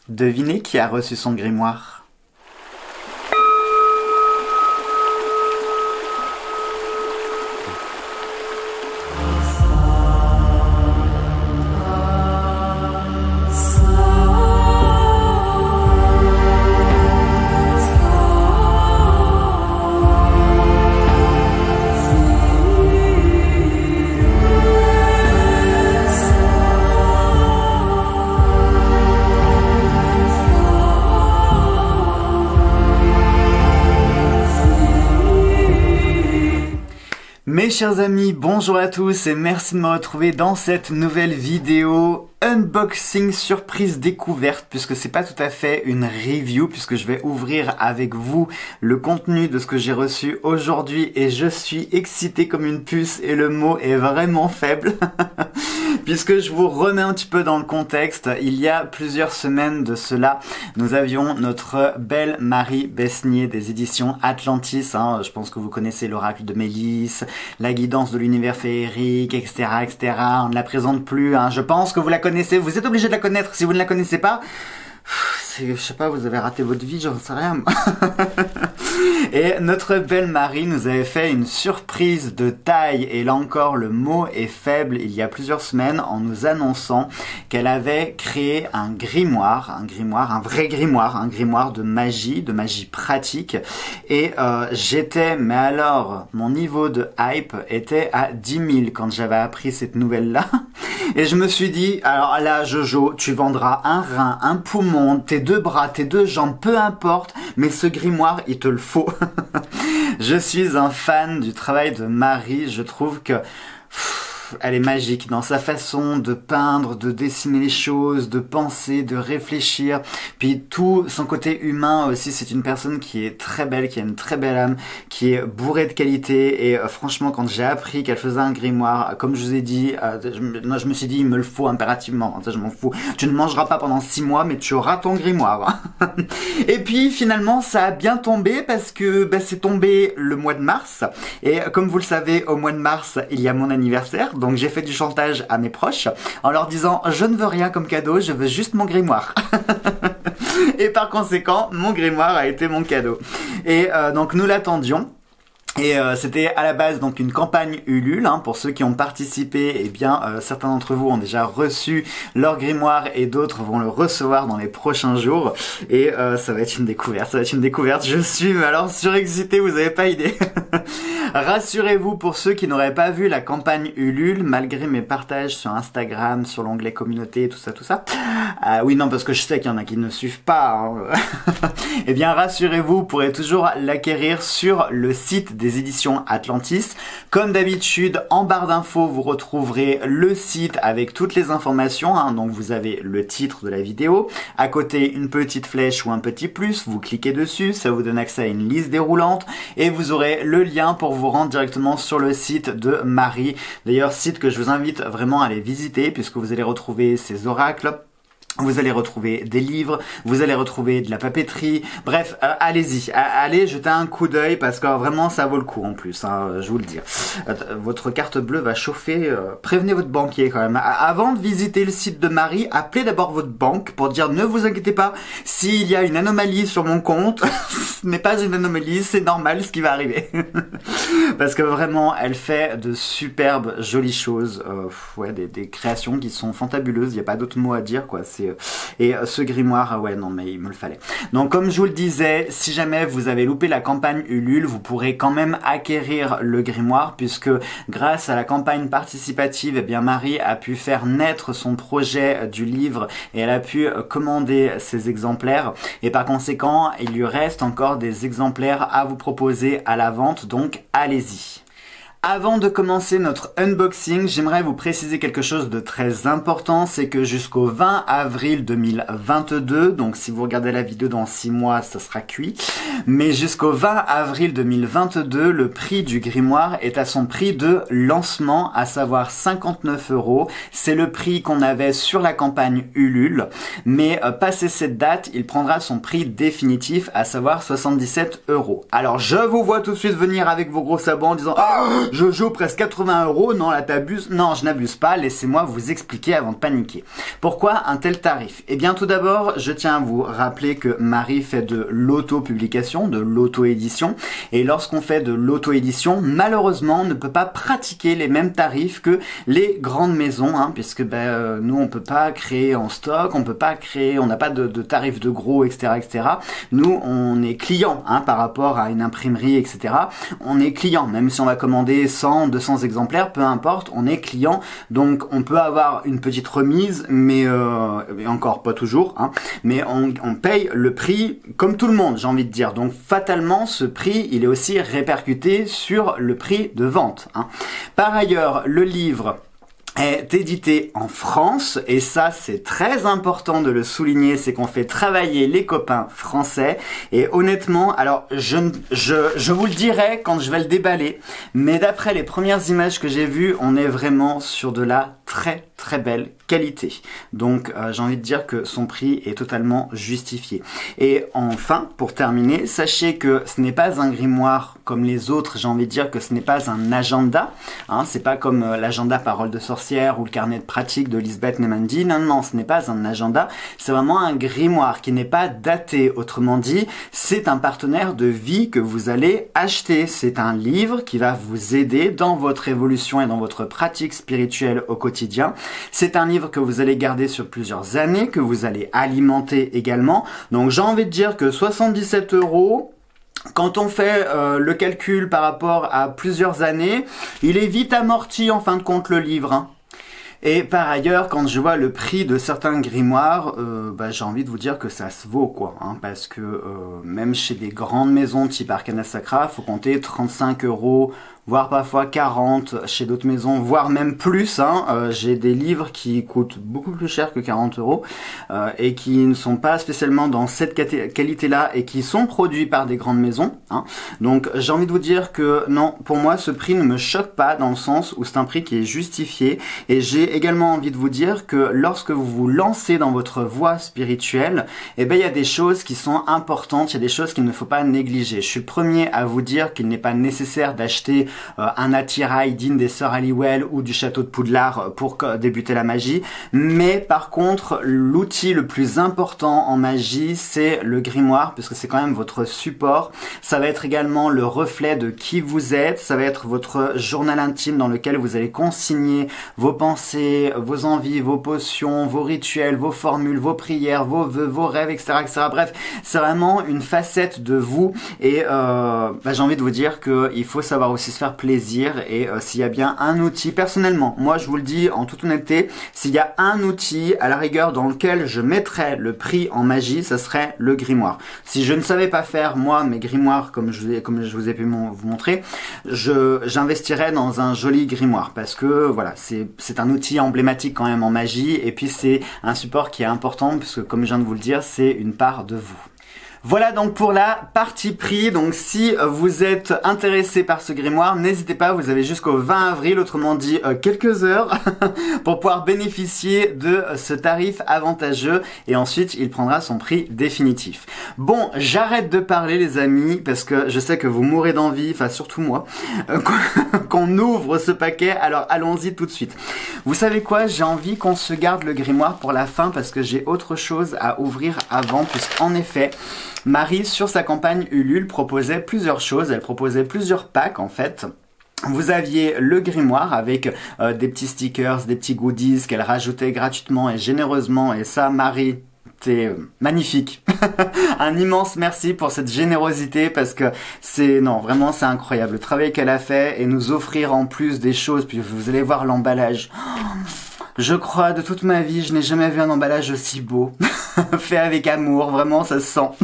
Devinez qui a reçu son grimoire? Mes chers amis, bonjour à tous et merci de me retrouver dans cette nouvelle vidéo unboxing surprise découverte, puisque c'est pas tout à fait une review, puisque je vais ouvrir avec vous le contenu de ce que j'ai reçu aujourd'hui et je suis excité comme une puce et le mot est vraiment faible. Puisque je vous remets un petit peu dans le contexte, il y a plusieurs semaines de cela, nous avions notre belle Marie Besnier des éditions Atlantis. Je pense que vous connaissez l'oracle de Mélisse, la guidance de l'univers féerique, etc., etc. On ne la présente plus. Je pense que vous la connaissez. Vous êtes obligé de la connaître. Si vous ne la connaissez pas, je sais pas, vous avez raté votre vie, j'en sais rien. Et notre belle Marie nous avait fait une surprise de taille, et là encore le mot est faible, il y a plusieurs semaines, en nous annonçant qu'elle avait créé un vrai grimoire, un grimoire de magie pratique. Et j'étais, mais alors, mon niveau de hype était à 10 000 quand j'avais appris cette nouvelle-là. Et je me suis dit, alors là, Jojo, tu vendras un rein, un poumon, tes deux bras, tes deux jambes, peu importe, mais ce grimoire, il te le faut. Je suis un fan du travail de Marie, je trouve que elle est magique dans sa façon de peindre, de dessiner les choses, de penser, de réfléchir. Puis tout son côté humain aussi, c'est une personne qui est très belle, qui a une très belle âme, qui est bourrée de qualité. Et franchement, quand j'ai appris qu'elle faisait un grimoire, comme je vous ai dit, je me suis dit, il me le faut impérativement. Je m'en fous. Tu ne mangeras pas pendant 6 mois, mais tu auras ton grimoire. Et puis finalement, ça a bien tombé parce que c'est tombé le mois de mars. Et comme vous le savez, au mois de mars, il y a mon anniversaire. Donc j'ai fait du chantage à mes proches en leur disant je ne veux rien comme cadeau, je veux juste mon grimoire. Et par conséquent, mon grimoire a été mon cadeau. Et donc nous l'attendions. Et c'était à la base donc une campagne Ulule, pour ceux qui ont participé, eh bien certains d'entre vous ont déjà reçu leur grimoire et d'autres vont le recevoir dans les prochains jours. Et ça va être une découverte, je suis mais alors surexcité, vous avez pas idée. Rassurez-vous, pour ceux qui n'auraient pas vu la campagne Ulule, malgré mes partages sur Instagram, sur l'onglet communauté, tout ça. Oui, non, parce que je sais qu'il y en a qui ne suivent pas. Eh bien, rassurez-vous, vous pourrez toujours l'acquérir sur le site des éditions Atlantis. Comme d'habitude, en barre d'infos, vous retrouverez le site avec toutes les informations. Donc, vous avez le titre de la vidéo. À côté, une petite flèche ou un petit plus. Vous cliquez dessus, ça vous donne accès à une liste déroulante. Et vous aurez le lien pour vous rendre directement sur le site de Marie. D'ailleurs, site que je vous invite vraiment à aller visiter puisque vous allez retrouver ses oracles. Vous allez retrouver des livres, vous allez retrouver de la papeterie, bref, allez-y, allez jeter un coup d'œil parce que vraiment ça vaut le coup en plus, je vous le dis. Votre carte bleue va chauffer, prévenez votre banquier quand même. Avant de visiter le site de Marie, appelez d'abord votre banque pour dire ne vous inquiétez pas, s'il y a une anomalie sur mon compte, ce n'est pas une anomalie, c'est normal ce qui va arriver. Parce que vraiment, elle fait de superbes, jolies choses, des créations qui sont fantabuleuses, il n'y a pas d'autre mot à dire quoi, et ce grimoire, ouais non mais il me le fallait. Donc comme je vous le disais, si jamais vous avez loupé la campagne Ulule, vous pourrez quand même acquérir le grimoire puisque grâce à la campagne participative, eh bien Marie a pu faire naître son projet du livre et elle a pu commander ses exemplaires et par conséquent, il lui reste encore des exemplaires à vous proposer à la vente, donc allez-y. Avant de commencer notre unboxing, j'aimerais vous préciser quelque chose de très important, c'est que jusqu'au 20 avril 2022, donc si vous regardez la vidéo dans 6 mois, ça sera cuit, mais jusqu'au 20 avril 2022, le prix du grimoire est à son prix de lancement, à savoir 59 €. C'est le prix qu'on avait sur la campagne Ulule, mais passé cette date, il prendra son prix définitif, à savoir 77 €. Alors je vous vois tout de suite venir avec vos gros sabots en disant « Jojo, presque 80 €. Non, là t'abuses. Non, je n'abuse pas. Laissez-moi vous expliquer avant de paniquer. Pourquoi un tel tarif? Eh bien, tout d'abord, je tiens à vous rappeler que Marie fait de l'auto-publication, de l'auto-édition. Et lorsqu'on fait de l'auto-édition, malheureusement, on ne peut pas pratiquer les mêmes tarifs que les grandes maisons, hein, puisque nous, on peut pas créer en stock, on peut pas créer, on n'a pas de tarifs de gros, etc., etc. Nous, on est client, hein, par rapport à une imprimerie, etc. On est client, même si on va commander 100, 200 exemplaires, peu importe, on est client. Donc, on peut avoir une petite remise, mais encore pas toujours, hein, mais on paye le prix comme tout le monde, j'ai envie de dire. Donc, fatalement, ce prix, il est aussi répercuté sur le prix de vente, hein. Par ailleurs, le livre est édité en France, et ça c'est très important de le souligner, c'est qu'on fait travailler les copains français. Et honnêtement, alors je vous le dirai quand je vais le déballer, mais d'après les premières images que j'ai vues, on est vraiment sur de la très très belle qualité. Donc j'ai envie de dire que son prix est totalement justifié. Et enfin, pour terminer, sachez que ce n'est pas un grimoire comme les autres, j'ai envie de dire que ce n'est pas un agenda, hein, c'est pas comme l'agenda Parole de sorcière ou le carnet de pratique de Lisbeth Nemandi. Non, non, ce n'est pas un agenda, c'est vraiment un grimoire qui n'est pas daté. Autrement dit, c'est un partenaire de vie que vous allez acheter. C'est un livre qui va vous aider dans votre évolution et dans votre pratique spirituelle au quotidien. C'est un livre que vous allez garder sur plusieurs années, que vous allez alimenter également. Donc j'ai envie de dire que 77 €, quand on fait le calcul par rapport à plusieurs années, il est vite amorti en fin de compte le livre, hein. Et par ailleurs, quand je vois le prix de certains grimoires, j'ai envie de vous dire que ça se vaut, quoi, hein, parce que même chez des grandes maisons type Arcana Sacra, faut compter 35 €, voire parfois 40 chez d'autres maisons, voire même plus, hein. J'ai des livres qui coûtent beaucoup plus cher que 40 € et qui ne sont pas spécialement dans cette qualité-là et qui sont produits par des grandes maisons, hein. Donc j'ai envie de vous dire que non, pour moi ce prix ne me choque pas, dans le sens où c'est un prix qui est justifié. Et j'ai également envie de vous dire que lorsque vous vous lancez dans votre voie spirituelle, eh ben il y a des choses qui sont importantes, il y a des choses qu'il ne faut pas négliger. Je suis le premier à vous dire qu'il n'est pas nécessaire d'acheter un attirail digne des sœurs Halliwell ou du château de Poudlard pour débuter la magie, mais par contre l'outil le plus important en magie, c'est le grimoire, puisque c'est quand même votre support. Ça va être également le reflet de qui vous êtes, ça va être votre journal intime dans lequel vous allez consigner vos pensées, vos envies, vos potions, vos rituels, vos formules, vos prières, vos vœux, vos rêves, etc., etc. Bref, c'est vraiment une facette de vous. Et j'ai envie de vous dire qu'il faut savoir aussi se faire plaisir. Et s'il y a bien un outil, personnellement, moi je vous le dis en toute honnêteté, s'il y a un outil à la rigueur dans lequel je mettrais le prix en magie, ça serait le grimoire. Si je ne savais pas faire moi mes grimoires comme je vous ai pu vous montrer, j'investirais dans un joli grimoire, parce que voilà, c'est un outil emblématique quand même en magie, et puis c'est un support qui est important puisque, comme je viens de vous le dire, c'est une part de vous. Voilà donc pour la partie prix. Donc si vous êtes intéressé par ce grimoire, n'hésitez pas, vous avez jusqu'au 20 avril, autrement dit quelques heures, pour pouvoir bénéficier de ce tarif avantageux, et ensuite il prendra son prix définitif. Bon, j'arrête de parler les amis, parce que je sais que vous mourrez d'envie, enfin surtout moi, qu'on ouvre ce paquet, alors allons-y tout de suite. Vous savez quoi, j'ai envie qu'on se garde le grimoire pour la fin, parce que j'ai autre chose à ouvrir avant, puisqu'en effet, Marie, sur sa campagne Ulule, proposait plusieurs choses. Elle proposait plusieurs packs, en fait. Vous aviez le grimoire avec des petits stickers, des petits goodies qu'elle rajoutait gratuitement et généreusement. Et ça, Marie, c'est magnifique. Un immense merci pour cette générosité, parce que non, vraiment, c'est incroyable le travail qu'elle a fait, et nous offrir en plus des choses. Puis vous allez voir l'emballage. Je crois, de toute ma vie, je n'ai jamais vu un emballage aussi beau. Fait avec amour, vraiment, ça se sent.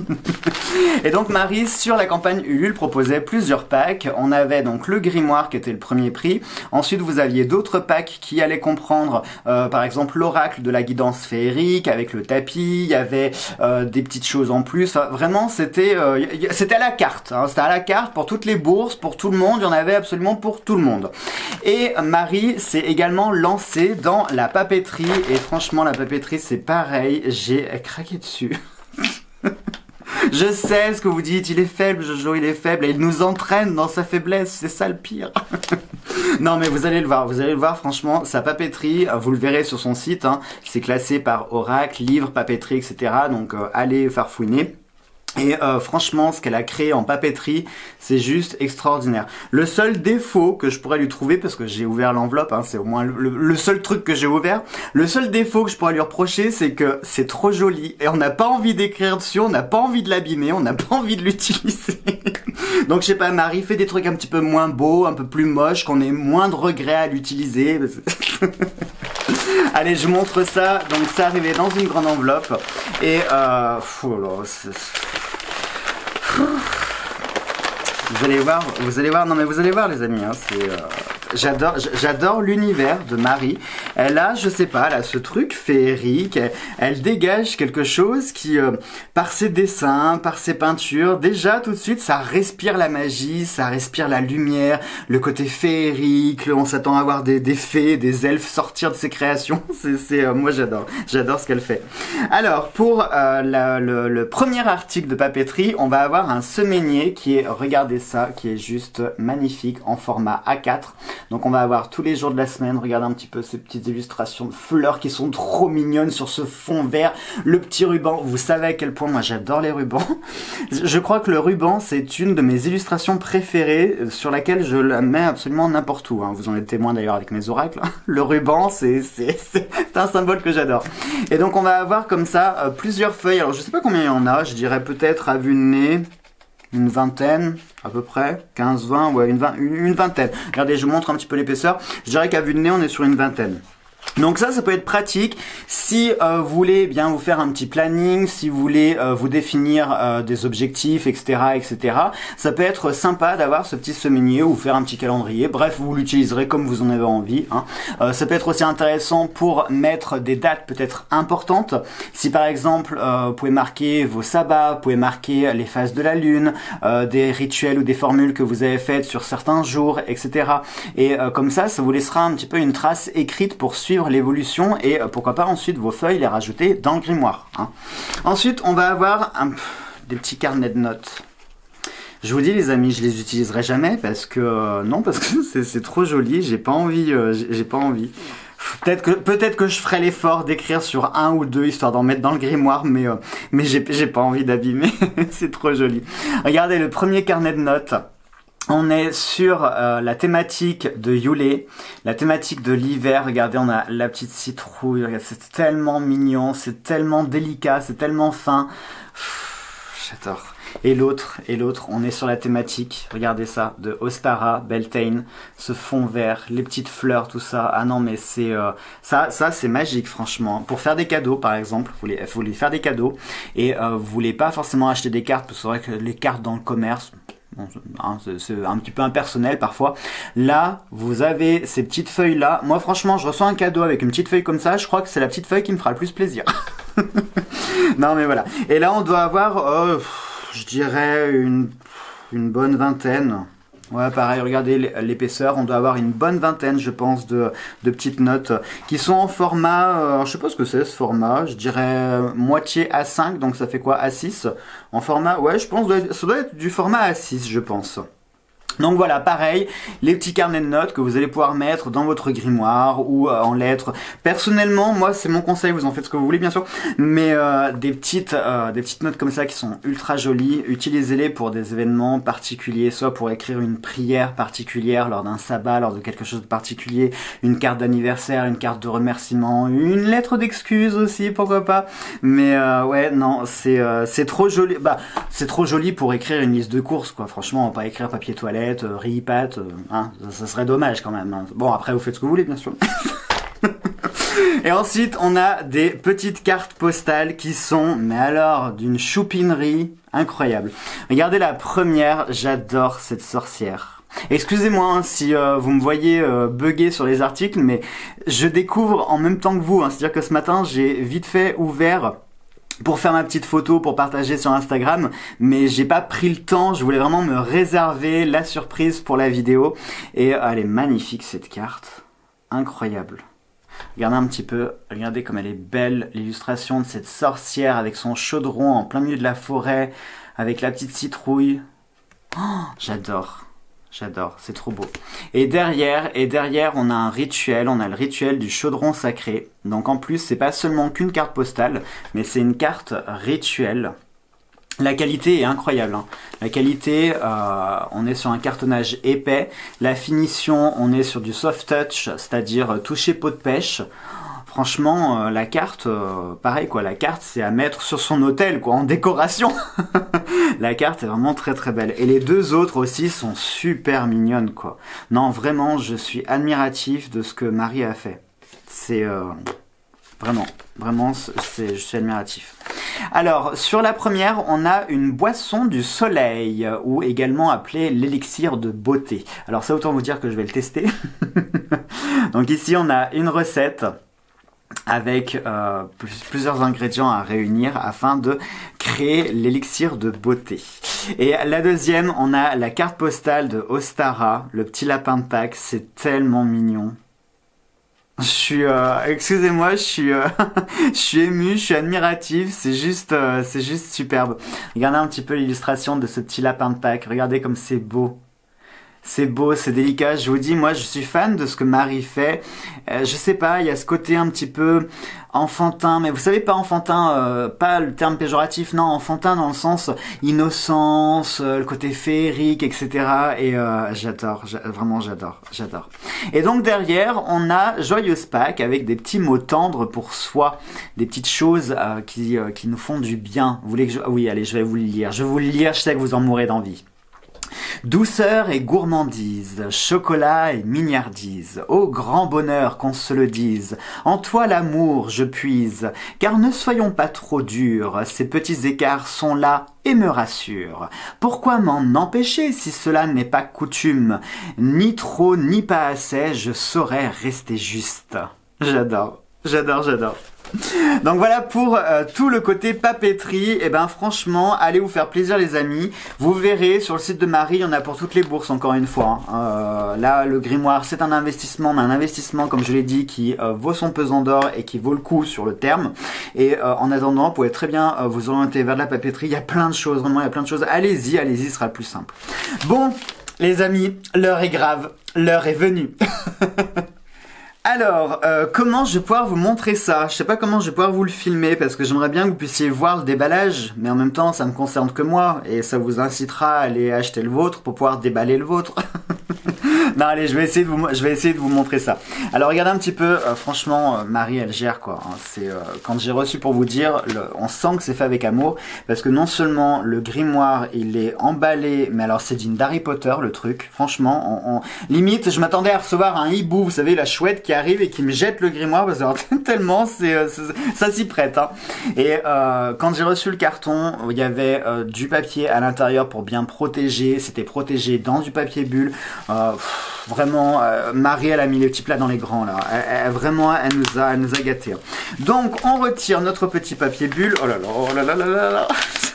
Et donc Marie, sur la campagne Ulule, proposait plusieurs packs. On avait donc le grimoire qui était le premier prix. Ensuite, vous aviez d'autres packs qui allaient comprendre, par exemple, l'oracle de la guidance féerique avec le tapis. Il y avait des petites choses en plus. Enfin, vraiment, c'était à la carte. Hein. C'était à la carte pour toutes les bourses, pour tout le monde. Il y en avait absolument pour tout le monde. Et Marie s'est également lancée dans la papeterie. Et franchement, la papeterie, c'est pareil. J'ai craqué dessus. Je sais ce que vous dites, il est faible Jojo, il est faible, et il nous entraîne dans sa faiblesse, c'est ça le pire. Non mais vous allez le voir, franchement, sa papeterie, vous le verrez sur son site, hein, c'est classé par Oracle, livre, papeterie, etc. Donc allez farfouiner. Et franchement, ce qu'elle a créé en papeterie, c'est juste extraordinaire. Le seul défaut que je pourrais lui trouver, parce que j'ai ouvert l'enveloppe, hein, c'est au moins le seul truc que j'ai ouvert, le seul défaut que je pourrais lui reprocher, c'est que c'est trop joli. Et on n'a pas envie d'écrire dessus, on n'a pas envie de l'abîmer, on n'a pas envie de l'utiliser. Donc je sais pas, Marie, fait des trucs un petit peu moins beaux, un peu plus moches, qu'on ait moins de regrets à l'utiliser. Allez, je vous montre ça. Donc c'est arrivé dans une grande enveloppe. Et oh là, vous allez voir, non mais vous allez voir les amis, hein, j'adore l'univers de Marie. Elle a, je sais pas, elle a ce truc féerique, elle dégage quelque chose qui, par ses dessins, par ses peintures, déjà tout de suite, ça respire la magie, ça respire la lumière, le côté féerique, on s'attend à voir des fées, des elfes sortir de ses créations. Moi j'adore ce qu'elle fait. Alors, pour le premier article de papeterie, on va avoir un semainier qui est, regardez ça, qui est juste magnifique en format A4. Donc on va avoir tous les jours de la semaine, regardez un petit peu ces petites illustrations de fleurs qui sont trop mignonnes sur ce fond vert, le petit ruban, vous savez à quel point moi j'adore les rubans. Je crois que le ruban c'est une de mes illustrations préférées sur laquelle je la mets absolument n'importe où, hein. Vous en êtes témoin d'ailleurs avec mes oracles. Le ruban c'est un symbole que j'adore. Et donc on va avoir comme ça plusieurs feuilles, alors je sais pas combien il y en a, je dirais peut-être à vue de nez une vingtaine, à peu près, 15, 20, ouais, une vingtaine. Regardez, je vous montre un petit peu l'épaisseur. Je dirais qu'à vue de nez, on est sur une vingtaine. Donc ça peut être pratique si vous voulez bien vous faire un petit planning, si vous voulez vous définir des objectifs, etc. Ça peut être sympa d'avoir ce petit semainier ou faire un petit calendrier. Bref, vous l'utiliserez comme vous en avez envie, hein. Ça peut être aussi intéressant pour mettre des dates peut-être importantes. Si par exemple, vous pouvez marquer vos sabbats, vous pouvez marquer les phases de la lune, des rituels ou des formules que vous avez faites sur certains jours, etc. Et comme ça vous laissera un petit peu une trace écrite pour suivre l'évolution et pourquoi pas ensuite vos feuilles les rajouter dans le grimoire, hein. Ensuite on va avoir des petits carnets de notes. Je vous dis les amis, je les utiliserai jamais parce que non, parce que c'est trop joli, j'ai pas envie, Peut-être que je ferai l'effort d'écrire sur un ou deux histoire d'en mettre dans le grimoire, mais j'ai pas envie d'abîmer. C'est trop joli. Regardez le premier carnet de notes. On est sur la thématique de Yule, la thématique de l'hiver. Regardez, on a la petite citrouille. C'est tellement mignon, c'est tellement délicat, c'est tellement fin. J'adore. Et l'autre, on est sur la thématique, regardez ça, de Ostara, Beltane, ce fond vert, les petites fleurs, tout ça. Ah non, mais c'est ça c'est magique, franchement. Pour faire des cadeaux, par exemple, vous voulez faire des cadeaux et vous voulez pas forcément acheter des cartes, parce que c'est vrai que les cartes dans le commerce, bon, hein, c'est un petit peu impersonnel parfois. Là, vous avez ces petites feuilles là. Moi, franchement, je reçois un cadeau avec une petite feuille comme ça. Je crois que c'est la petite feuille qui me fera le plus plaisir. Non, mais voilà. Et là, on doit avoir, je dirais, une bonne vingtaine. Ouais, pareil, regardez l'épaisseur, on doit avoir une bonne vingtaine, je pense, de petites notes qui sont en format, je sais pas ce que c'est ce format, je dirais moitié A5, donc ça fait quoi, A6 en format, ouais, je pense, ça doit être du format A6, je pense. Donc voilà, pareil, les petits carnets de notes que vous allez pouvoir mettre dans votre grimoire ou en lettres. Personnellement, moi, c'est mon conseil, vous en faites ce que vous voulez, bien sûr, mais des petites notes comme ça qui sont ultra jolies, utilisez-les pour des événements particuliers, soit pour écrire une prière particulière lors d'un sabbat, lors de quelque chose de particulier, une carte d'anniversaire, une carte de remerciement, une lettre d'excuse aussi, pourquoi pas. Mais ouais, non, c'est trop joli. Bah, c'est trop joli pour écrire une liste de courses, quoi. Franchement, on va pas écrire papier toilette, riz, pâte, hein, ça serait dommage quand même, hein. Bon, après vous faites ce que vous voulez, bien sûr. Et ensuite on a des petites cartes postales qui sont, mais alors, d'une choupinerie incroyable. Regardez la première, j'adore cette sorcière. Excusez-moi hein, si vous me voyez bugger sur les articles, mais je découvre en même temps que vous, hein. C'est-à-dire que ce matin j'ai vite fait ouvert pour faire ma petite photo, pour partager sur Instagram, mais j'ai pas pris le temps, je voulais vraiment me réserver la surprise pour la vidéo, et elle est magnifique cette carte, incroyable. Regardez un petit peu, regardez comme elle est belle, l'illustration de cette sorcière avec son chaudron en plein milieu de la forêt, avec la petite citrouille, oh, j'adore. J'adore, c'est trop beau. Et derrière, on a un rituel, on a le rituel du chaudron sacré. Donc en plus, c'est pas seulement qu'une carte postale, mais c'est une carte rituelle. La qualité est incroyable, hein. La qualité, on est sur un cartonnage épais. La finition, on est sur du soft touch, c'est-à-dire toucher peau de pêche. Franchement, la carte, pareil quoi, la carte c'est à mettre sur son hôtel quoi, en décoration. La carte est vraiment très très belle. Et les deux autres aussi sont super mignonnes quoi. Non, vraiment, je suis admiratif de ce que Marie a fait. C'est vraiment, je suis admiratif. Alors, sur la première, on a une boisson du soleil, ou également appelée l'élixir de beauté. Alors ça, autant vous dire que je vais le tester. Donc ici, on a une recette avec plusieurs ingrédients à réunir afin de créer l'élixir de beauté. Et la deuxième, on a la carte postale de Ostara, le petit lapin de Pâques. C'est tellement mignon. Je suis, excusez-moi, je suis ému, je suis admiratif, c'est juste superbe. Regardez un petit peu l'illustration de ce petit lapin de Pâques, regardez comme c'est beau. C'est beau, c'est délicat, je vous dis, moi je suis fan de ce que Marie fait. Je sais pas, il y a ce côté un petit peu enfantin, mais vous savez pas enfantin, pas le terme péjoratif, non, enfantin dans le sens innocence, le côté féerique, etc. Et j'adore, vraiment j'adore. Et donc derrière, on a Joyeuse Pâques avec des petits mots tendres pour soi, des petites choses qui nous font du bien. Vous voulez que oui, allez, je vais vous le lire. Je vais vous le lire, je sais que vous en mourrez d'envie. Douceur et gourmandise, chocolat et mignardise, ô grand bonheur qu'on se le dise, en toi l'amour je puise, car ne soyons pas trop durs, ces petits écarts sont là et me rassurent. Pourquoi m'en empêcher si cela n'est pas coutume? Ni trop ni pas assez, je saurais rester juste. J'adore. Donc voilà pour tout le côté papeterie. Et ben franchement, allez vous faire plaisir les amis. Vous verrez sur le site de Marie, il y en a pour toutes les bourses encore une fois. Là, le grimoire, c'est un investissement, mais un investissement comme je l'ai dit qui vaut son pesant d'or et qui vaut le coup sur le terme. Et en attendant, vous pouvez très bien vous orienter vers de la papeterie. Il y a plein de choses, vraiment, il y a plein de choses. Allez-y, ce sera le plus simple. Bon, les amis, l'heure est grave, l'heure est venue. Alors, comment je vais pouvoir vous montrer ça? Je sais pas comment je vais pouvoir vous le filmer parce que j'aimerais bien que vous puissiez voir le déballage, mais en même temps, ça me concerne que moi et ça vous incitera à aller acheter le vôtre pour pouvoir déballer le vôtre. Non, allez, je vais essayer de vous montrer ça. Alors, regardez un petit peu, franchement, Marie, elle gère quoi. Hein. C'est quand j'ai reçu pour vous dire, on sent que c'est fait avec amour parce que non seulement le grimoire, il est emballé, mais alors c'est digne d'Harry Potter le truc. Franchement, limite, je m'attendais à recevoir un hibou, vous savez, la chouette qui arrive et qui me jette le grimoire parce que tellement ça s'y prête. Hein. Et quand j'ai reçu le carton, il y avait du papier à l'intérieur pour bien protéger. C'était protégé dans du papier bulle. Vraiment, Marie, elle a mis les petits plats dans les grands là. Vraiment, elle nous a gâtés. Hein. Donc, on retire notre petit papier bulle. Oh là là, oh là là là là là.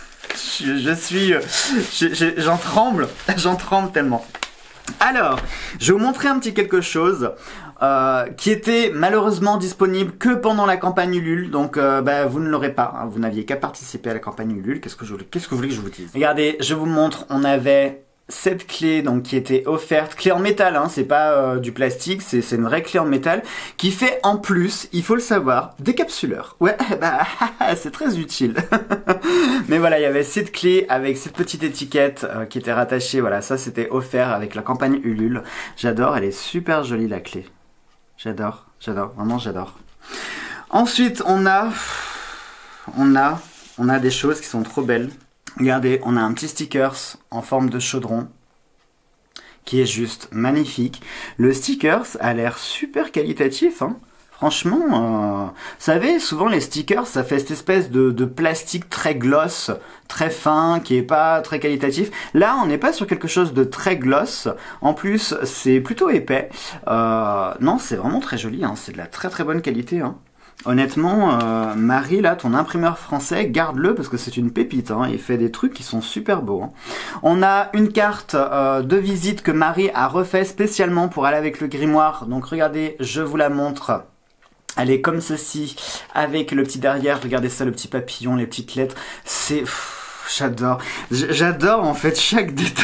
J'en tremble tellement. Alors, je vais vous montrer un petit quelque chose qui était malheureusement disponible que pendant la campagne Ulule, donc vous ne l'aurez pas, hein, vous n'aviez qu'à participer à la campagne Ulule. Qu'est-ce que vous voulez que je vous dise? Regardez, je vous montre, on avait cette clé donc qui était offerte, clé en métal, hein, c'est pas du plastique, c'est une vraie clé en métal qui fait en plus, il faut le savoir, décapsuleur. Ouais, c'est très utile. Mais voilà, il y avait cette clé avec cette petite étiquette qui était rattachée. Voilà, ça c'était offert avec la campagne Ulule. J'adore, elle est super jolie la clé. J'adore, vraiment j'adore. Ensuite, on a des choses qui sont trop belles. Regardez, on a un petit stickers en forme de chaudron qui est juste magnifique. Le stickers a l'air super qualitatif, hein. Franchement, vous savez, souvent les stickers, ça fait cette espèce de plastique très gloss, très fin, qui est pas très qualitatif. Là, on n'est pas sur quelque chose de très gloss. En plus, c'est plutôt épais. Non, c'est vraiment très joli, hein. C'est de la très très bonne qualité, hein. Honnêtement, Marie, là, ton imprimeur français, garde-le parce que c'est une pépite, hein. Il fait des trucs qui sont super beaux, hein. On a une carte de visite que Marie a refait spécialement pour aller avec le grimoire. Donc regardez, je vous la montre. Elle est comme ceci, avec le petit derrière. Regardez ça, le petit papillon, les petites lettres. C'est... J'adore. J'adore en fait chaque détail.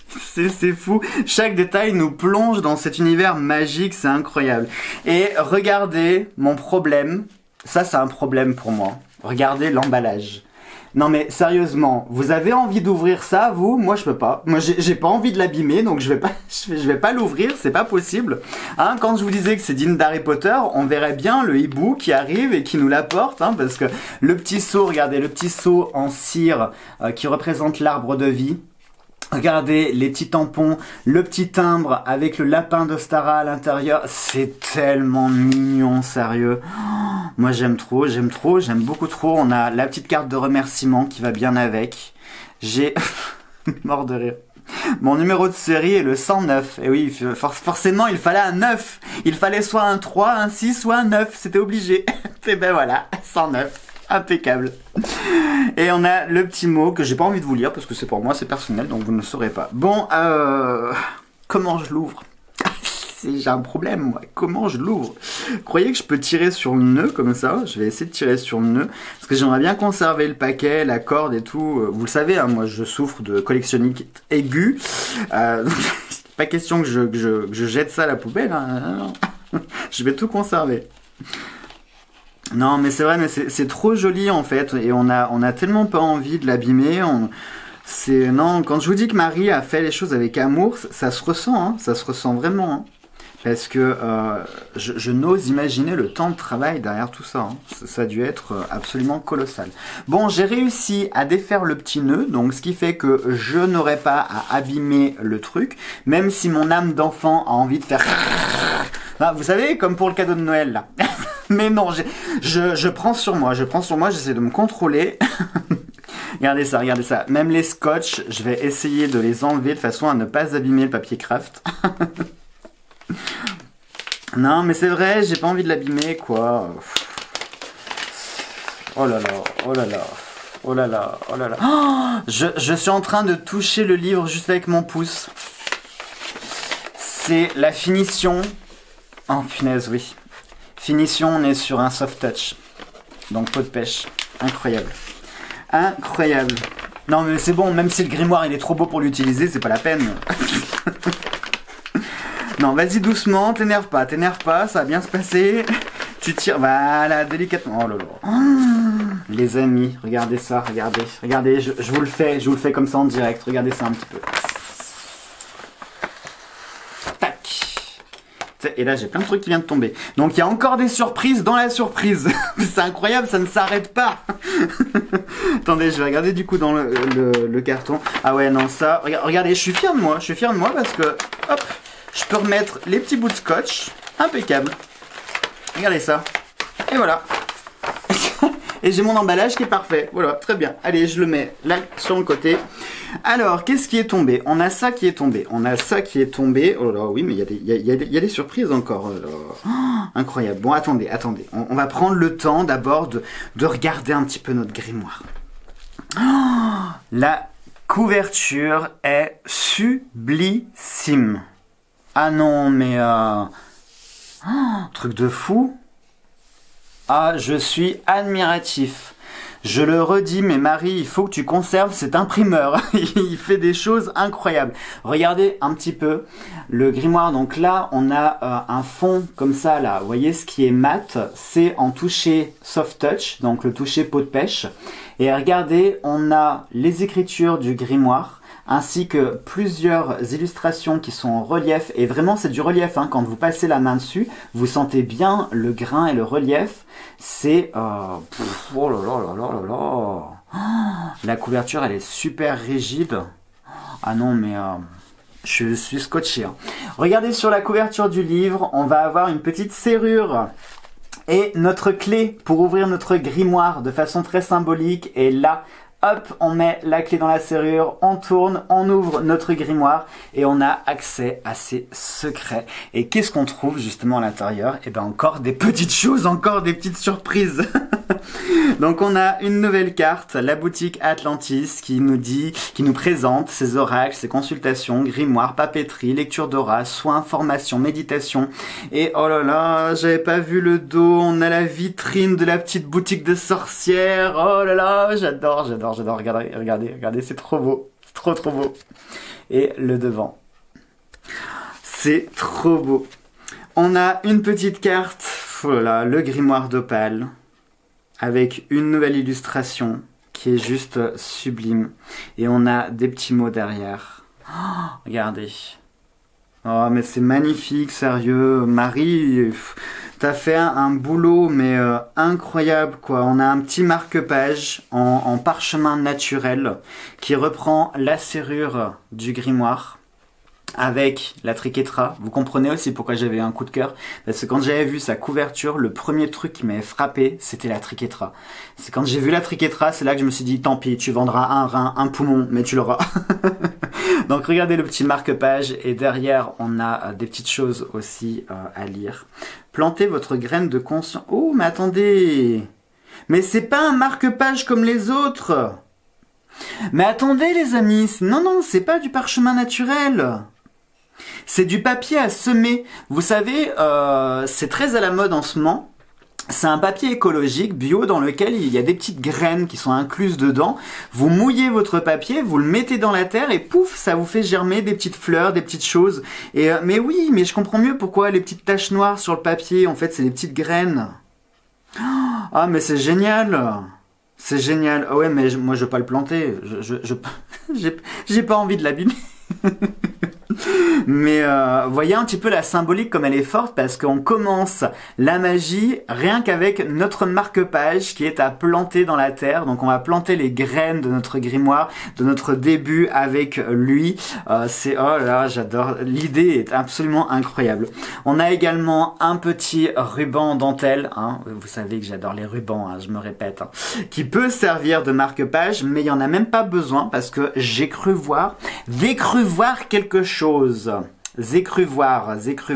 C'est fou. Chaque détail nous plonge dans cet univers magique, c'est incroyable. Et regardez mon problème. Ça, c'est un problème pour moi. Regardez l'emballage. Non mais sérieusement, vous avez envie d'ouvrir ça, vous? Moi je peux pas. Moi j'ai pas envie de l'abîmer, donc je vais pas l'ouvrir, c'est pas possible. Hein, quand je vous disais que c'est digne d'Harry Potter, on verrait bien le hibou qui arrive et qui nous l'apporte, hein, parce que le petit seau, regardez, le petit seau en cire qui représente l'arbre de vie. Regardez les petits tampons, le petit timbre avec le lapin d'Ostara à l'intérieur, c'est tellement mignon, sérieux. Oh, moi j'aime beaucoup trop. On a la petite carte de remerciement qui va bien avec. J'ai mort de rire. Mon numéro de série est le 109. Et oui, forcément il fallait un 9. Il fallait soit un 3, un 6, soit un 9. C'était obligé. Et ben voilà, 109. Impeccable. Et on a le petit mot que j'ai pas envie de vous lire parce que c'est pour moi, c'est personnel, donc vous ne le saurez pas. Bon, comment je l'ouvre? J'ai un problème, moi. Comment je l'ouvre? Croyez que je peux tirer sur le nœud comme ça? Je vais essayer de tirer sur le nœud parce que j'aimerais bien conserver le paquet, la corde et tout. Vous le savez, hein, moi je souffre de collectionnite aiguë. Pas question que je jette ça à la poubelle. Hein. Je vais tout conserver. Non mais c'est vrai, mais c'est trop joli en fait, et on a tellement pas envie de l'abîmer. Non, quand je vous dis que Marie a fait les choses avec amour, ça se ressent, hein, ça se ressent vraiment, hein, parce que je n'ose imaginer le temps de travail derrière tout ça, hein. Ça a dû être absolument colossal. Bon, j'ai réussi à défaire le petit nœud, donc ce qui fait que je n'aurai pas à abîmer le truc, même si mon âme d'enfant a envie de faire... Ah, vous savez, comme pour le cadeau de Noël là. Mais non, je prends sur moi, j'essaie de me contrôler. Regardez ça. Même les scotch, je vais essayer de les enlever de façon à ne pas abîmer le papier craft. Non, mais c'est vrai, j'ai pas envie de l'abîmer, quoi. Oh là là, oh là là, oh là là, oh là là. Oh, je suis en train de toucher le livre juste avec mon pouce. C'est la finition. Oh punaise, oui. Finition, on est sur un soft touch. Donc pot de pêche. Incroyable. Incroyable. Non mais c'est bon, même si le grimoire il est trop beau pour l'utiliser, c'est pas la peine. Non, vas-y doucement, t'énerve pas, ça va bien se passer. Tu tires, voilà, délicatement. Oh là là. Oh, les amis, regardez ça, regardez, je vous le fais comme ça en direct. Regardez ça un petit peu. Et là j'ai plein de trucs qui viennent de tomber. Donc il y a encore des surprises dans la surprise. C'est incroyable, ça ne s'arrête pas. Attendez, je vais regarder du coup dans le carton. Ah ouais non ça, regardez, je suis fier de moi parce que hop, je peux remettre les petits bouts de scotch. Impeccable. Regardez ça. Et voilà. Et j'ai mon emballage qui est parfait. Voilà, très bien. Allez, je le mets là sur le côté. Alors, qu'est-ce qui est tombé? On a ça qui est tombé. Oh là là, oui, mais il y a des surprises encore. Oh, incroyable. Bon, attendez. On va prendre le temps d'abord de regarder un petit peu notre grimoire. Oh, la couverture est sublissime. Ah non, mais... truc de fou. Ah, je suis admiratif. Je le redis, mais Marie, il faut que tu conserves cet imprimeur. Il fait des choses incroyables. Regardez un petit peu le grimoire. Donc là, on a un fond comme ça, là. Vous voyez, ce qui est mat, c'est en toucher soft touch, donc le toucher peau de pêche. Et regardez, on a les écritures du grimoire, ainsi que plusieurs illustrations qui sont en relief. Et vraiment, c'est du relief, hein. Quand vous passez la main dessus, vous sentez bien le grain et le relief. C'est... oh là là là là là là. Oh, la couverture, elle est super rigide. Ah non, mais... je suis scotché, hein. Regardez sur la couverture du livre, on va avoir une petite serrure. Et notre clé pour ouvrir notre grimoire de façon très symbolique est là. Hop, on met la clé dans la serrure, on tourne, on ouvre notre grimoire et on a accès à ses secrets. Et qu'est-ce qu'on trouve justement à l'intérieur? Eh bien encore des petites choses, encore des petites surprises. Donc on a une nouvelle carte, la boutique Atlantis, qui nous présente ses oracles, ses consultations, grimoires, papeterie, lecture d'aura, soins, formation, méditation. Et oh là là, j'avais pas vu le dos, on a la vitrine de la petite boutique de sorcières. Oh là là, j'adore. j'adore. Regardez, c'est trop beau. C'est trop beau. Et le devant. C'est trop beau. On a une petite carte, voilà, le grimoire d'Opale, avec une nouvelle illustration qui est juste sublime. Et on a des petits mots derrière. Oh, regardez. Oh, mais c'est magnifique, sérieux. Marie, t'as fait un boulot, mais incroyable, quoi. On a un petit marque-page en parchemin naturel qui reprend la serrure du grimoire avec la triquetra. Vous comprenez aussi pourquoi j'avais un coup de cœur, parce que quand j'avais vu sa couverture, le premier truc qui m'avait frappé, c'était la triquetra. C'est quand j'ai vu la triquetra, c'est là que je me suis dit, tant pis, tu vendras un rein, un poumon, mais tu l'auras. Donc regardez le petit marque-page, et derrière on a des petites choses aussi à lire. Plantez votre graine de conscience. Oh, mais attendez, mais c'est pas un marque-page comme les autres. Mais attendez les amis, non, c'est pas du parchemin naturel. C'est du papier à semer. Vous savez, c'est très à la mode en ce moment. C'est un papier écologique, bio, dans lequel il y a des petites graines qui sont incluses dedans. Vous mouillez votre papier, vous le mettez dans la terre et pouf, ça vous fait germer des petites fleurs, des petites choses. Et mais oui, mais je comprends mieux pourquoi les petites taches noires sur le papier, en fait, c'est des petites graines. Ah, mais c'est génial. C'est génial. Ah ouais, mais moi je veux pas le planter. J'ai pas envie de l'abîmer. Mais voyez un petit peu la symbolique comme elle est forte, parce qu'on commence la magie rien qu'avec notre marque-page qui est à planter dans la terre. Donc on va planter les graines de notre grimoire, de notre début avec lui. C'est, oh là, j'adore. L'idée est absolument incroyable. On a également un petit ruban dentelle, hein. Vous savez que j'adore les rubans, hein, je me répète, hein, qui peut servir de marque-page, mais il n'y en a même pas besoin parce que j'ai cru voir quelque chose. J'ai cru voir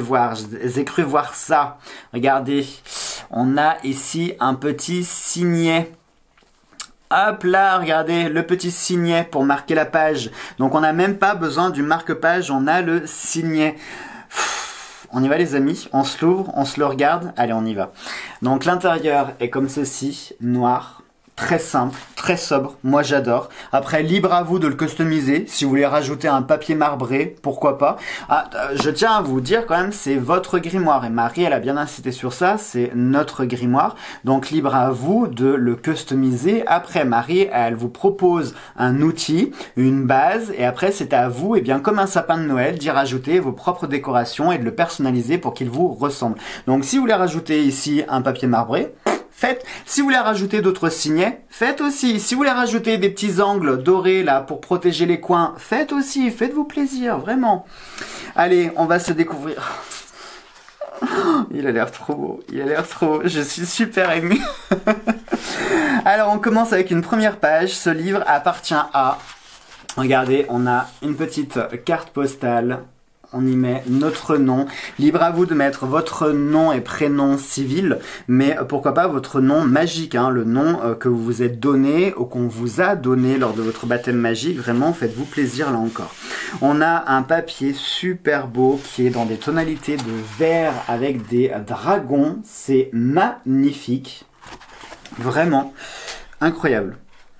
ça. Regardez, on a ici un petit signet. Hop là, regardez, le petit signet pour marquer la page. Donc on n'a même pas besoin du marque-page, on a le signet. On y va les amis, on se l'ouvre, on se le regarde, allez on y va. Donc l'intérieur est comme ceci, noir. Très simple, très sobre, moi j'adore. Après, libre à vous de le customiser. Si vous voulez rajouter un papier marbré, pourquoi pas. Ah, je tiens à vous dire quand même, c'est votre grimoire. Et Marie, elle a bien insisté sur ça, c'est notre grimoire. Donc libre à vous de le customiser. Après, Marie, elle vous propose un outil, une base. Et après, c'est à vous, et bien comme un sapin de Noël, d'y rajouter vos propres décorations et de le personnaliser pour qu'il vous ressemble. Donc si vous voulez rajouter ici un papier marbré, faites. Si vous voulez rajouter d'autres signets, faites aussi. Si vous voulez rajouter des petits angles dorés là pour protéger les coins, faites aussi. Faites-vous plaisir, vraiment. Allez, on va se découvrir. Il a l'air trop beau. Il a l'air trop beau. Je suis super ému. Alors, on commence avec une première page. Ce livre appartient à... Regardez, on a une petite carte postale. On y met notre nom. Libre à vous de mettre votre nom et prénom civil, mais pourquoi pas votre nom magique, hein, le nom que vous vous êtes donné ou qu'on vous a donné lors de votre baptême magique. Vraiment, faites-vous plaisir là encore. On a un papier super beau qui est dans des tonalités de vert avec des dragons. C'est magnifique. Vraiment incroyable.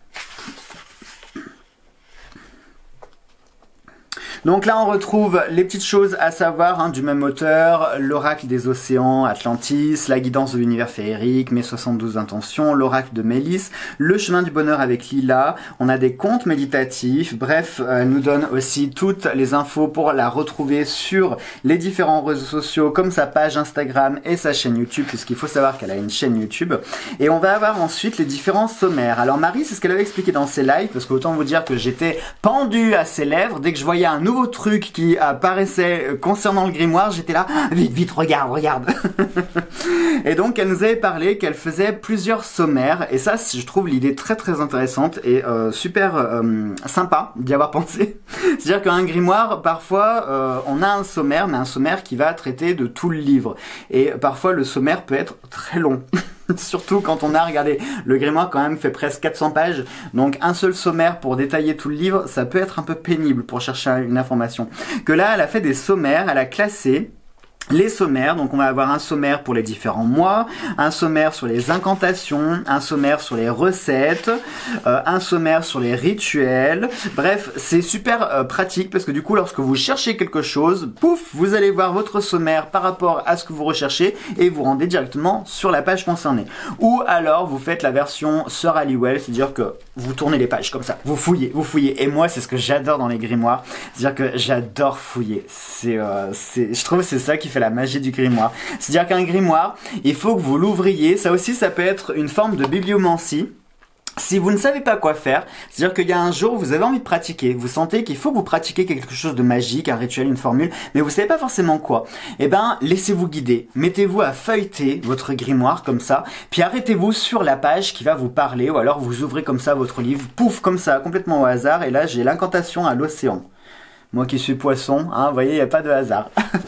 Donc là, on retrouve les petites choses à savoir, hein, du même auteur, l'oracle des océans, Atlantis, la guidance de l'univers féerique, mes 72 intentions, l'oracle de Mélis, le chemin du bonheur avec Lila, on a des contes méditatifs, bref, elle nous donne aussi toutes les infos pour la retrouver sur les différents réseaux sociaux, comme sa page Instagram et sa chaîne YouTube, puisqu'il faut savoir qu'elle a une chaîne YouTube. Et on va avoir ensuite les différents sommaires. Alors Marie, c'est ce qu'elle avait expliqué dans ses lives, parce qu'autant vous dire que j'étais pendu à ses lèvres, dès que je voyais un nouveau truc qui apparaissait concernant le grimoire, j'étais là, vite, regarde. Et donc, elle nous avait parlé qu'elle faisait plusieurs sommaires, et ça, je trouve l'idée très très intéressante et super sympa d'y avoir pensé. C'est-à-dire qu'un grimoire, parfois, on a un sommaire, mais un sommaire qui va traiter de tout le livre. Et parfois, le sommaire peut être très long. Surtout quand on a, regardé, le grimoire quand même fait presque 400 pages, donc un seul sommaire pour détailler tout le livre, ça peut être un peu pénible pour chercher une information. Que là, elle a fait des sommaires, elle a classé les sommaires. Donc on va avoir un sommaire pour les différents mois, un sommaire sur les incantations, un sommaire sur les recettes, un sommaire sur les rituels. Bref, c'est super pratique parce que du coup lorsque vous cherchez quelque chose, pouf, vous allez voir votre sommaire par rapport à ce que vous recherchez et vous rendez directement sur la page concernée. Ou alors vous faites la version Sœur Halliwell, c'est-à-dire que vous tournez les pages comme ça, vous fouillez. Et moi c'est ce que j'adore dans les grimoires, c'est-à-dire que j'adore fouiller. Je trouve que c'est ça qui fait la magie du grimoire. C'est-à-dire qu'un grimoire, il faut que vous l'ouvriez. Ça aussi, ça peut être une forme de bibliomancie. Si vous ne savez pas quoi faire, c'est-à-dire qu'il y a un jour, vous avez envie de pratiquer, vous sentez qu'il faut que vous pratiquiez quelque chose de magique, un rituel, une formule, mais vous savez pas forcément quoi. Eh ben, laissez-vous guider. Mettez-vous à feuilleter votre grimoire comme ça, puis arrêtez-vous sur la page qui va vous parler, ou alors vous ouvrez comme ça votre livre, pouf, comme ça, complètement au hasard, et là, j'ai l'incantation à l'océan. Moi qui suis poisson, hein, vous voyez, il n'y a pas de hasard.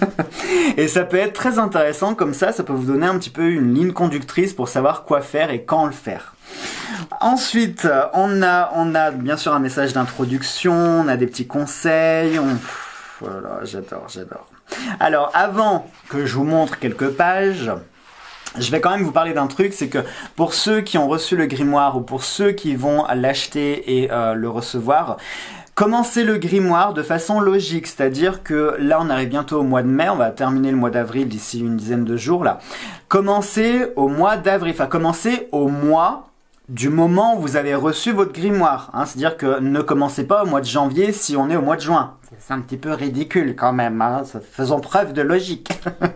Et ça peut être très intéressant, comme ça peut vous donner un petit peu une ligne conductrice pour savoir quoi faire et quand le faire. Ensuite, on a bien sûr un message d'introduction, on a des petits conseils, voilà, j'adore. Alors, avant que je vous montre quelques pages, je vais quand même vous parler d'un truc, c'est que pour ceux qui ont reçu le grimoire ou pour ceux qui vont l'acheter et le recevoir, commencez le grimoire de façon logique, c'est-à-dire que là on arrive bientôt au mois de mai, on va terminer le mois d'avril d'ici une dizaine de jours là. Commencez au mois d'avril, enfin commencez au mois du moment où vous avez reçu votre grimoire, hein, c'est-à-dire que ne commencez pas au mois de janvier si on est au mois de juin. C'est un petit peu ridicule quand même, hein, faisons preuve de logique.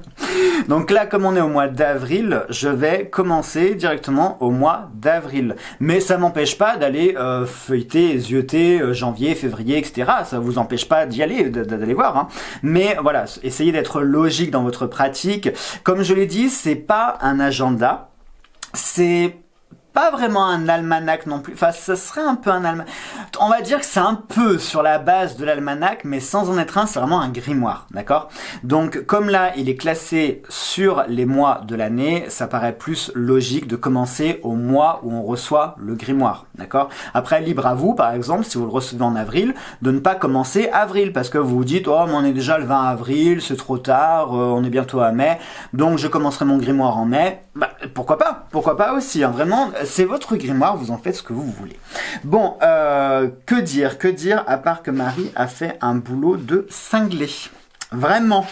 Donc là, comme on est au mois d'avril, je vais commencer directement au mois d'avril. Mais ça m'empêche pas d'aller feuilleter, zioter janvier, février, etc. Ça vous empêche pas d'y aller, d'aller voir. Hein. Mais voilà, essayez d'être logique dans votre pratique. Comme je l'ai dit, c'est pas un agenda, c'est pas vraiment un almanach non plus, enfin ça serait un peu un almanach, on va dire que c'est un peu sur la base de l'almanach, mais sans en être un, c'est vraiment un grimoire, d'accord? Donc comme là il est classé sur les mois de l'année, ça paraît plus logique de commencer au mois où on reçoit le grimoire, d'accord? Après libre à vous, par exemple, si vous le recevez en avril, de ne pas commencer avril, parce que vous vous dites, oh mais on est déjà le 20 avril, c'est trop tard, on est bientôt à mai, donc je commencerai mon grimoire en mai. Bah, pourquoi pas aussi, hein, vraiment, c'est votre grimoire, vous en faites ce que vous voulez. Bon, que dire, à part que Marie a fait un boulot de cinglé. Vraiment.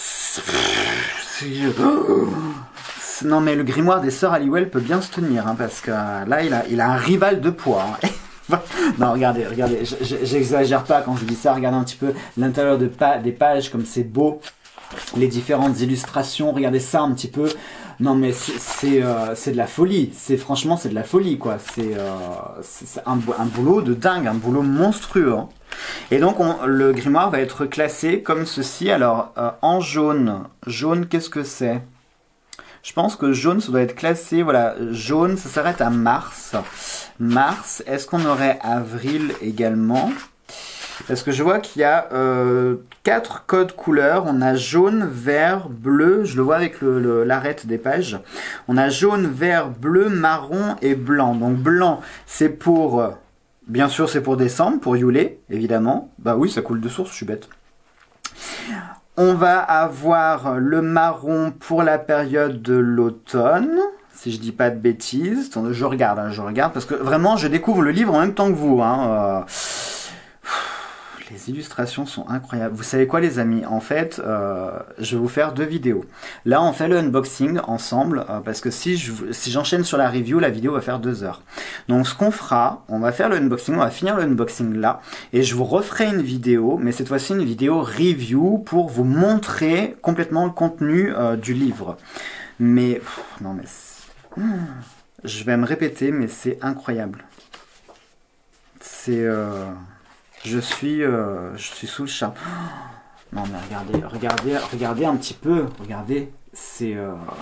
Non mais le grimoire des sœurs Halliwell peut bien se tenir, hein, parce que là, il a un rival de poids. Hein. Non, regardez, j'exagère pas quand je dis ça, regardez un petit peu l'intérieur des pages, comme c'est beau. Les différentes illustrations, regardez ça un petit peu. Non mais c'est de la folie, franchement c'est de la folie quoi, c'est un boulot de dingue, un boulot monstrueux. Hein. Et donc le grimoire va être classé comme ceci, alors en jaune, qu'est-ce que c'est? Je pense que jaune ça doit être classé, voilà, jaune ça s'arrête à mars, est-ce qu'on aurait avril également? Parce que je vois qu'il y a 4 codes couleurs. On a jaune, vert, bleu. Je le vois avec l'arête des pages. On a jaune, vert, bleu, marron et blanc. Donc blanc, c'est pour... bien sûr, c'est pour décembre, pour Yule, évidemment. Bah oui, ça coule de source, je suis bête. On va avoir le marron pour la période de l'automne. Si je dis pas de bêtises. Attendez, je regarde, parce que vraiment, je découvre le livre en même temps que vous. Hein. Les illustrations sont incroyables. Vous savez quoi les amis? En fait, je vais vous faire 2 vidéos. Là, on fait le unboxing ensemble, parce que si j'enchaîne sur la review, la vidéo va faire 2 heures. Donc ce qu'on fera, on va faire le unboxing, on va finir le unboxing là, et je vous referai une vidéo, mais cette fois-ci une vidéo review pour vous montrer complètement le contenu du livre. Mais, non mais... je vais me répéter, mais c'est incroyable. C'est... Je suis sous le charme. Non mais regardez un petit peu. Regardez, c'est...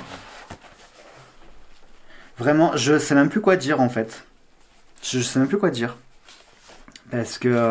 Vraiment, je sais même plus quoi dire en fait. Je sais même plus quoi dire. Parce que...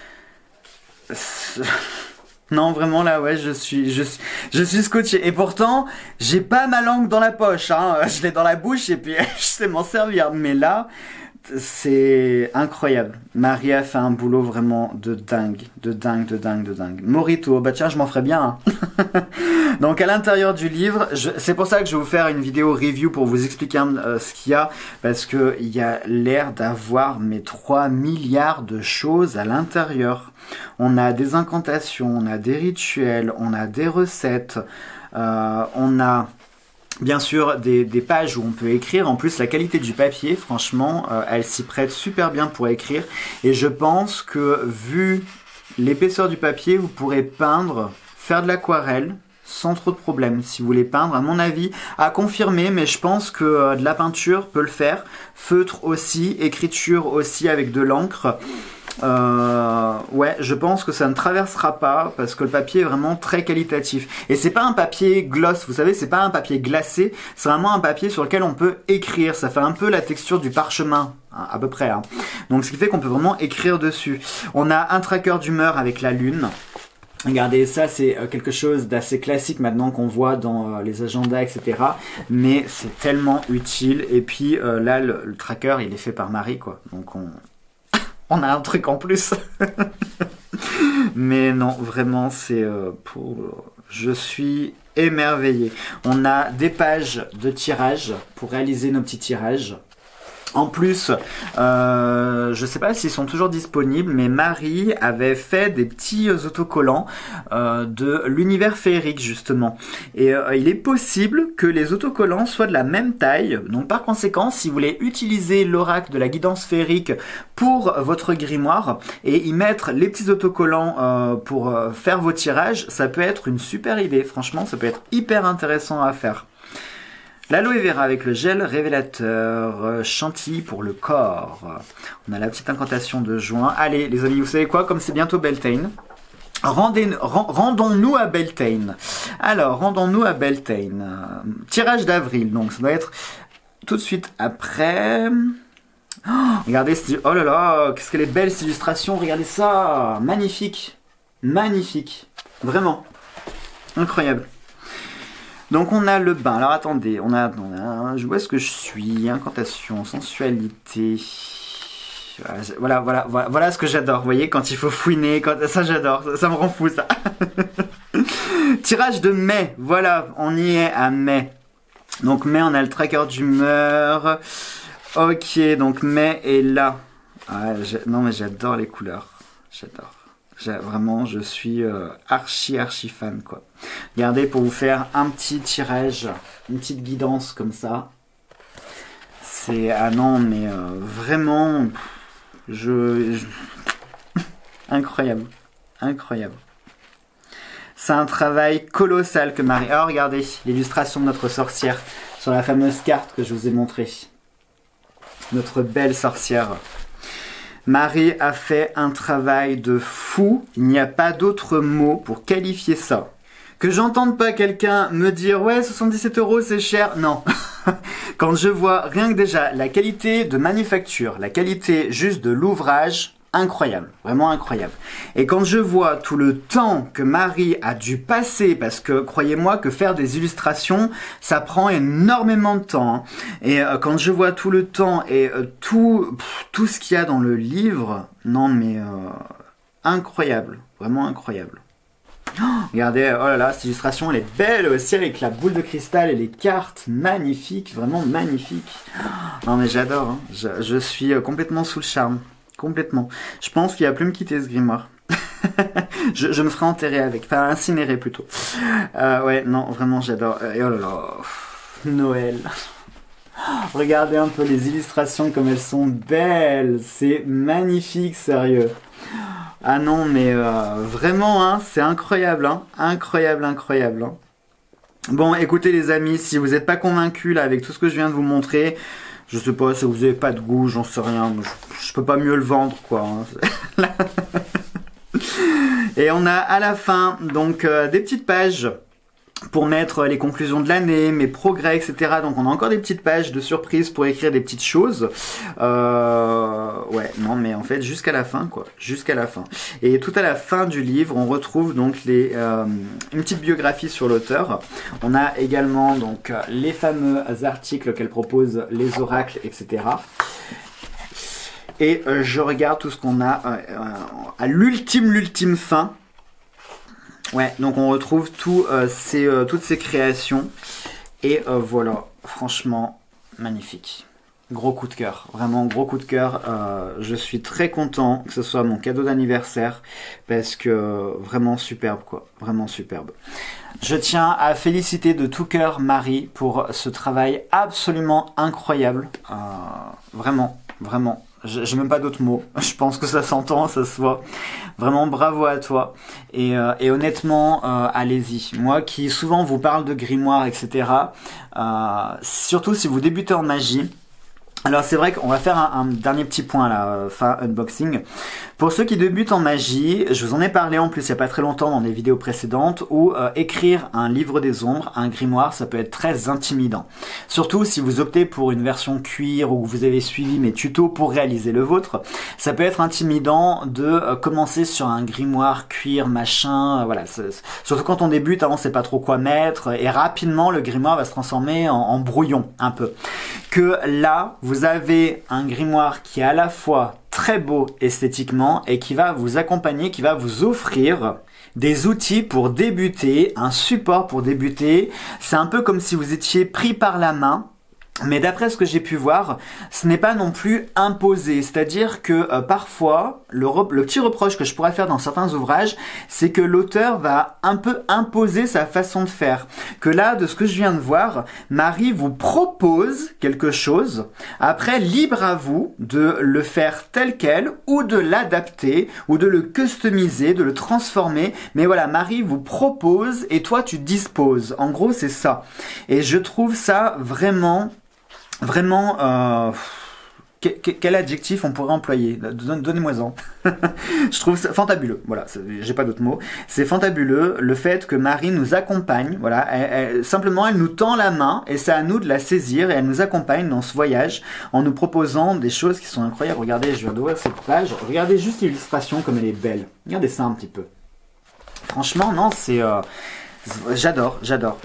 Non, vraiment là, ouais, je suis scotché. Et pourtant, j'ai pas ma langue dans la poche, hein. Je l'ai dans la bouche et puis je sais m'en servir. Mais là... c'est incroyable. Marie a fait un boulot vraiment de dingue, de dingue, de dingue, de dingue. Morito, bah tiens, je m'en ferais bien. Hein. Donc à l'intérieur du livre, c'est pour ça que je vais vous faire une vidéo review pour vous expliquer ce qu'il y a, parce que il y a l'air d'avoir mes 3 milliards de choses à l'intérieur. On a des incantations, on a des rituels, on a des recettes, on a bien sûr des pages où on peut écrire. En plus, la qualité du papier, franchement, elle s'y prête super bien pour écrire. Et je pense que vu l'épaisseur du papier, vous pourrez peindre, faire de l'aquarelle sans trop de problème. Si vous voulez peindre, à mon avis, à confirmer, mais je pense que de la peinture peut le faire. Feutre aussi, écriture aussi avec de l'encre. Ouais, je pense que ça ne traversera pas parce que le papier est vraiment très qualitatif. Et c'est pas un papier gloss, vous savez, c'est pas un papier glacé, c'est vraiment un papier sur lequel on peut écrire. Ça fait un peu la texture du parchemin, hein, à peu près. Hein. Donc ce qui fait qu'on peut vraiment écrire dessus. On a un tracker d'humeur avec la lune. Regardez, ça c'est quelque chose d'assez classique maintenant qu'on voit dans les agendas, etc. Mais c'est tellement utile. Et puis là, le tracker, il est fait par Marie, quoi. Donc on a un truc en plus. Mais non, vraiment, c'est je suis émerveillé. On a des pages de tirage pour réaliser nos petits tirages. En plus, je sais pas s'ils sont toujours disponibles, mais Marie avait fait des petits autocollants de l'univers féerique justement. Et il est possible que les autocollants soient de la même taille. Donc par conséquent, si vous voulez utiliser l'oracle de la guidance féerique pour votre grimoire et y mettre les petits autocollants pour faire vos tirages, ça peut être une super idée. Franchement, ça peut être hyper intéressant à faire. L'aloe vera avec le gel révélateur chantilly pour le corps. On a la petite incantation de juin. Allez les amis, vous savez quoi, comme c'est bientôt Beltane, rendons-nous à Beltane. Alors, rendons-nous à Beltane. Tirage d'avril, donc ça doit être tout de suite après. Oh, regardez, oh là là, qu'est-ce qu'elle est belle cette illustration, regardez ça. Magnifique, magnifique, vraiment, incroyable. Donc on a le bain, alors attendez, on a où est-ce que je suis, incantation, sensualité, voilà ce que j'adore, vous voyez, quand il faut fouiner, ça j'adore, ça me rend fou ça. Tirage de mai, voilà, on y est à mai. Donc mai, on a le tracker d'humeur, ok, donc mai est là. Ah, non mais j'adore les couleurs, j'adore. Vraiment, je suis archi fan quoi. Regardez, pour vous faire un petit tirage, une petite guidance comme ça. C'est ah non mais vraiment, incroyable, incroyable. C'est un travail colossal que Marie. Oh regardez l'illustration de notre sorcière sur la fameuse carte que je vous ai montrée. Notre belle sorcière. Marie a fait un travail de fou, il n'y a pas d'autre mot pour qualifier ça. Que j'entende pas quelqu'un me dire « Ouais, 77 € c'est cher », non. Quand je vois rien que déjà la qualité de manufacture, la qualité juste de l'ouvrage, incroyable, vraiment incroyable. Et quand je vois tout le temps que Marie a dû passer, parce que croyez-moi que faire des illustrations, ça prend énormément de temps. Hein. Et quand je vois tout le temps et tout ce qu'il y a dans le livre, non mais incroyable, vraiment incroyable. Oh, regardez, oh là là, cette illustration elle est belle aussi avec la boule de cristal et les cartes, magnifiques, vraiment magnifiques. Oh, non mais j'adore, hein. Je suis complètement sous le charme. Complètement. Je pense qu'il va plus me quitter ce grimoire. je me ferai enterrer avec. Enfin, incinérer plutôt. Ouais, non, vraiment, j'adore. Et oh là là. Noël. Regardez un peu les illustrations comme elles sont belles. C'est magnifique, sérieux. Ah non, mais vraiment, hein, c'est incroyable. Hein. Incroyable, incroyable. Hein. Bon, écoutez les amis, si vous n'êtes pas convaincus là avec tout ce que je viens de vous montrer, je sais pas si vous n'avez pas de goût, j'en sais rien. Je peux pas mieux le vendre, quoi. Hein. Et on a à la fin, donc, des petites pages pour mettre les conclusions de l'année, mes progrès, etc. Donc, on a encore des petites pages de surprise pour écrire des petites choses. Ouais, non, mais en fait, jusqu'à la fin, quoi. Jusqu'à la fin. Et tout à la fin du livre, on retrouve donc une petite biographie sur l'auteur. On a également donc les fameux articles qu'elle propose, les oracles, etc. et je regarde tout ce qu'on a à l'ultime fin. Ouais, donc on retrouve toutes ces créations et voilà, franchement magnifique. Gros coup de cœur, vraiment gros coup de cœur. Je suis très content que ce soit mon cadeau d'anniversaire parce que vraiment superbe quoi, vraiment superbe. Je tiens à féliciter de tout cœur Marie pour ce travail absolument incroyable. Vraiment, vraiment. J'ai même pas d'autres mots. Je pense que ça s'entend, ça se voit. Vraiment bravo à toi. Et honnêtement, allez-y. Moi qui souvent vous parle de grimoire, etc. Surtout si vous débutez en magie. Alors c'est vrai qu'on va faire un dernier petit point là, fin unboxing. Pour ceux qui débutent en magie, je vous en ai parlé en plus il n'y a pas très longtemps dans des vidéos précédentes, où écrire un livre des ombres, un grimoire, ça peut être très intimidant. Surtout si vous optez pour une version cuir ou vous avez suivi mes tutos pour réaliser le vôtre, ça peut être intimidant de commencer sur un grimoire cuir machin, voilà. Surtout quand on débute, on ne sait pas trop quoi mettre et rapidement le grimoire va se transformer en brouillon un peu. Que là, vous avez un grimoire qui est à la fois très beau esthétiquement et qui va vous accompagner, qui va vous offrir des outils pour débuter, un support pour débuter. C'est un peu comme si vous étiez pris par la main. Mais d'après ce que j'ai pu voir, ce n'est pas non plus imposé. C'est-à-dire que parfois, le petit reproche que je pourrais faire dans certains ouvrages, c'est que l'auteur va un peu imposer sa façon de faire. Que là, de ce que je viens de voir, Marie vous propose quelque chose. Après, libre à vous de le faire tel quel, ou de l'adapter, ou de le customiser, de le transformer. Mais voilà, Marie vous propose et toi tu disposes. En gros, c'est ça. Et je trouve ça vraiment... quel adjectif on pourrait employer? Donnez-moi-en. Je trouve ça fantabuleux. Voilà, j'ai pas d'autres mots. C'est fantabuleux le fait que Marie nous accompagne. Voilà, simplement elle nous tend la main et c'est à nous de la saisir et elle nous accompagne dans ce voyage en nous proposant des choses qui sont incroyables. Regardez, je viens d'ouvrir cette page. Regardez juste l'illustration comme elle est belle. Regardez ça un petit peu. Franchement, non, c'est... J'adore.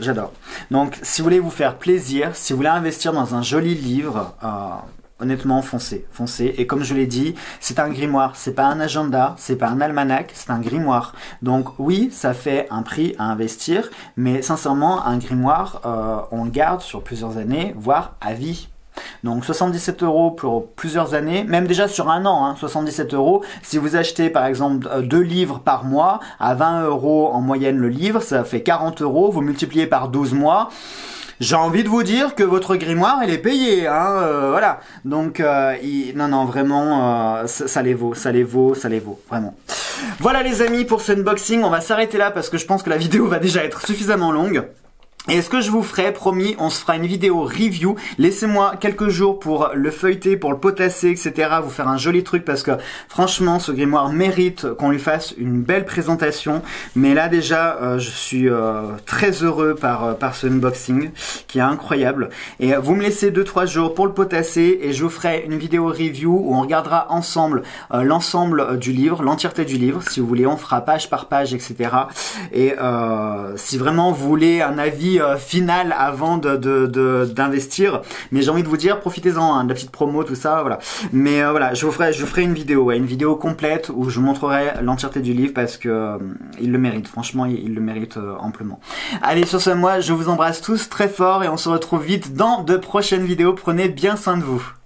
Donc, si vous voulez vous faire plaisir, si vous voulez investir dans un joli livre, honnêtement, foncez. Et comme je l'ai dit, c'est un grimoire, c'est pas un agenda, c'est pas un almanach, c'est un grimoire. Donc oui, ça fait un prix à investir, mais sincèrement, un grimoire, on le garde sur plusieurs années, voire à vie. Donc 77 € pour plusieurs années, même déjà sur un an, 77 €. Si vous achetez par exemple 2 livres par mois, à 20 € en moyenne le livre, ça fait 40 €, vous multipliez par 12 mois. J'ai envie de vous dire que votre grimoire, il est payé, voilà. Donc, non, vraiment, ça les vaut, vraiment. Voilà les amis, pour ce unboxing, on va s'arrêter là parce que je pense que la vidéo va déjà être suffisamment longue. Et ce que je vous ferai, promis, on se fera une vidéo review. Laissez-moi quelques jours pour le feuilleter, pour le potasser, etc. Vous faire un joli truc parce que franchement, ce grimoire mérite qu'on lui fasse une belle présentation. Mais là déjà, je suis très heureux par ce unboxing qui est incroyable. Et vous me laissez 2-3 jours pour le potasser et je vous ferai une vidéo review où on regardera ensemble l'ensemble du livre, l'entièreté du livre. Si vous voulez, on fera page par page, etc. Et si vraiment vous voulez un avis final avant d'investir, mais j'ai envie de vous dire profitez-en de la petite promo, tout ça, voilà. Mais voilà, je ferai une vidéo, une vidéo complète où je vous montrerai l'entièreté du livre parce que il le mérite, franchement il le mérite amplement. Allez, sur ce, moi je vous embrasse tous très fort et on se retrouve vite dans de prochaines vidéos. Prenez bien soin de vous.